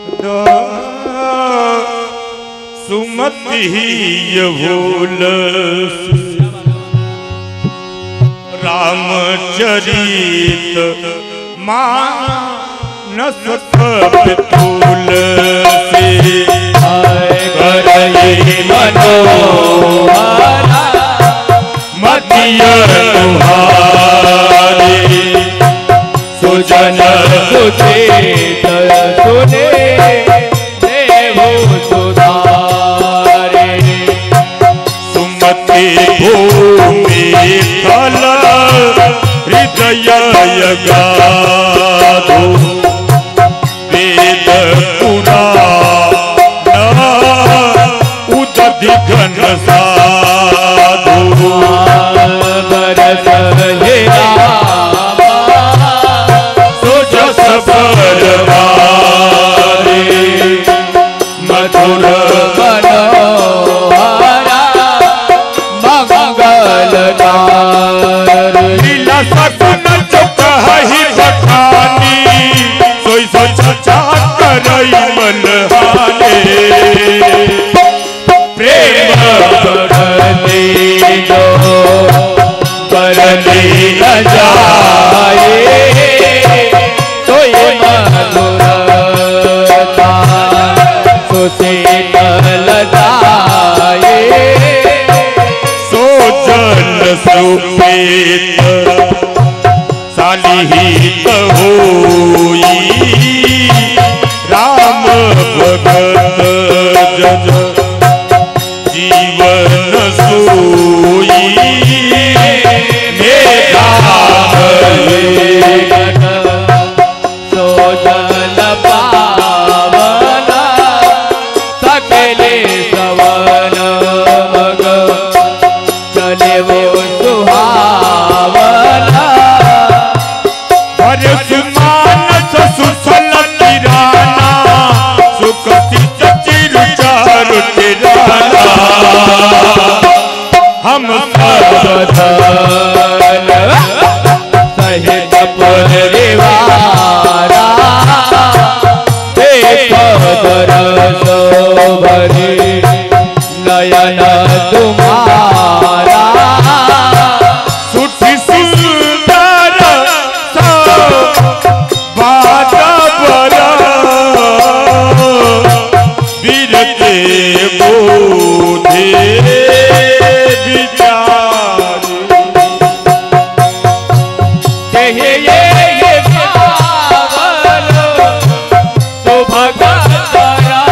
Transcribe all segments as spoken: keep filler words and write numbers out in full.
सुमति भूल रामचरित मानस पितूल से करई मनोहरा मतिय तुम्हारे सुजन सुचेत सुने देवो सुधारे सुमति भूमि थल हृदय गाधो वेद पुराण उदधि घन साधु बरस हे रामा सुजस बरवारे मधुर मनोहरा मंगलदार लीला सकुन चुक ही बखानी सोई सोच करई मनहाने प्रेम करने जो करने न जाए तो ये मधुरता सुसे लदाए सो जल सुपेत सालिहित होई राम भगत जन जीवन सोई मेरा सो जल पावना सकले सवन मग चले वो सुहावना मानस सुसल किराना सुख चिर चारु किराना हम धन सहित परिवारा एक दरस भरे नयन तुम्हारा सुठी सुंदर बात बरा बीरते बोधे विचार ये ये ये पावन सुभगतरा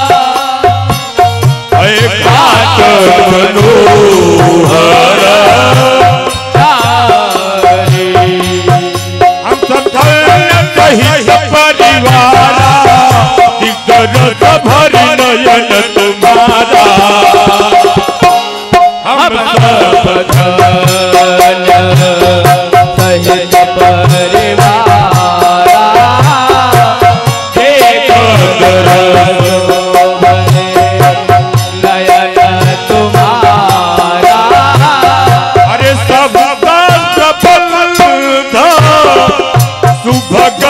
घाट मनोहर हम सब सहित परिवारा दिग्गज भरी नयन तुम्हारा हम सब सहित परिवारा एक दरस नयन तुम्हारा अरे सब सफल था सुभग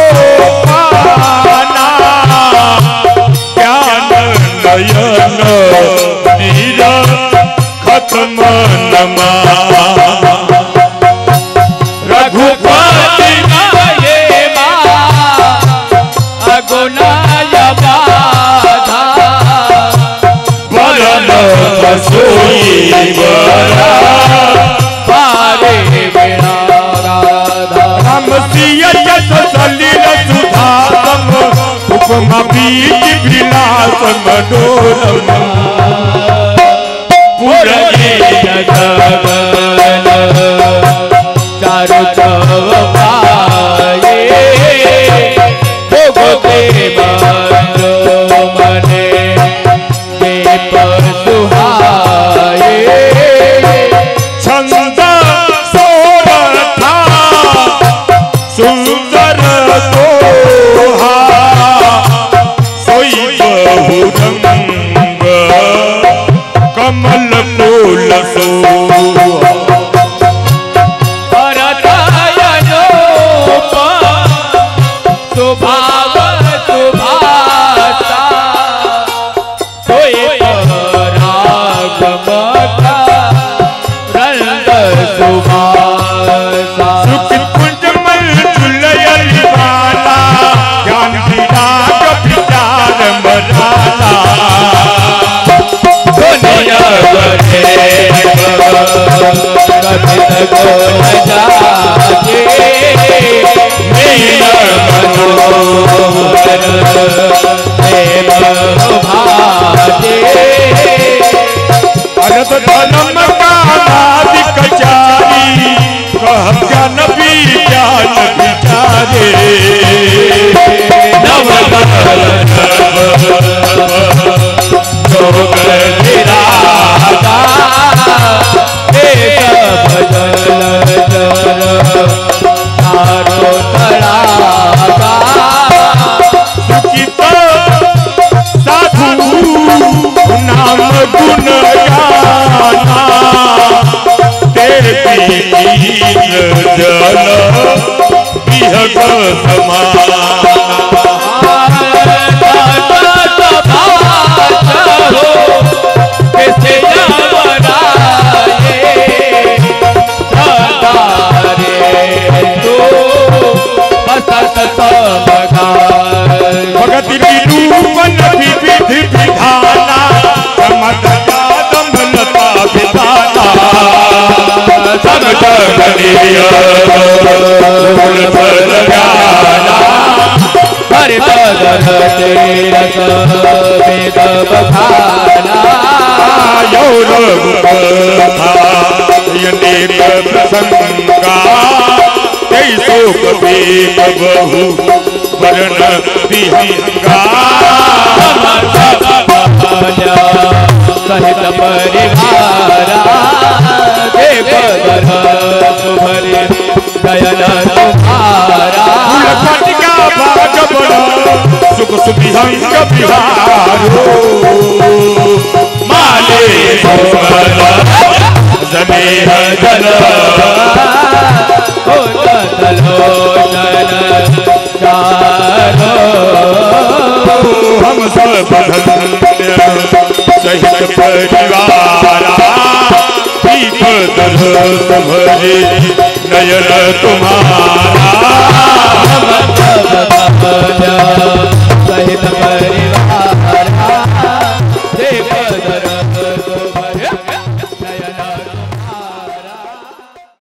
सोपाना ज्ञान नयन नीरा खत्म नमा रघुपति ये अगुनाय बाधा बरन सोई बरा पारे बिना राधा हम सिय सलिल सुधाम उपमा बीज विलास मनोरम पुरये जगन चारु चौपाये भोग के बंदो मने दीप सुहाये छंद सोरठा सुंदर दोहा सोई बहुरंग कमल फूल सोहा स्वभाव स्वभाव श्याम विराग विचार मराला दुनिया बने कभी तको न जागे मीन मनोहर प्रेम भाजे भरत धर्म कामादि कचारी कह ज्ञान विज्ञान विचारे नव जोग निरागा देश भजन जर तारो तड़ागा सुखित साधु नाम गुण गाना देवी जल विहग समाना भगत निरूपण विविध विधाना समत कादम्बलता विधाना समत गणीय गुण फल ज्ञाना हरि पद रस वेद बखाना यौरव यनेक प्रसंगा तैसो कपीक बहु वर्ण विहंगा सहित परिवारा देव सुभरे दयन तुम्हारा फटिका भाग बड़ा सुख सुविहंग बिहारो माले जनेह जल हम सब धन्य सहित परिवारा भरे नयन तुम्हारा